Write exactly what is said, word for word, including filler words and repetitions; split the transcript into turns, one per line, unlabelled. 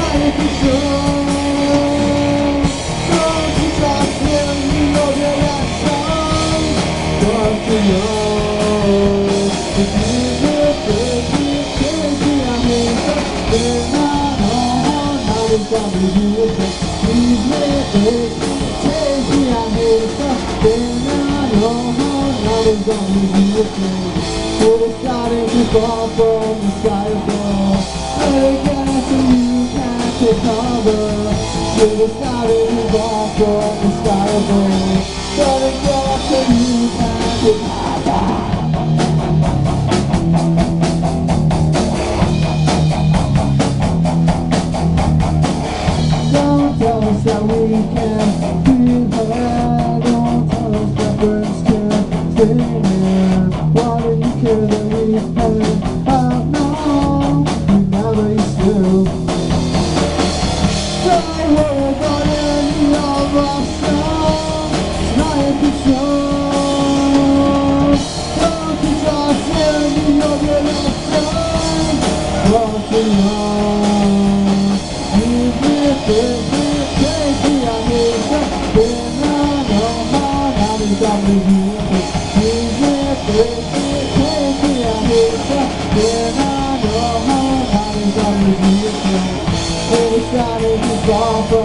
We're starting to fall from the sky above. Again, so you can't take cover. We're starting to fall from the sky above. But again, so you can't take cover. Don't tell us that we can't be heard. Don't tell us that birds can't stay near. Why do you care that we heard? I know you never used to. Don't worry about any of our stuff. It's not in control. Don't you trust any of your lessons? What you know? Crazy, I need that. Then I know how now we got me here. Crazy, crazy, I need that. Then I know how now we got me here. We're starting to fall.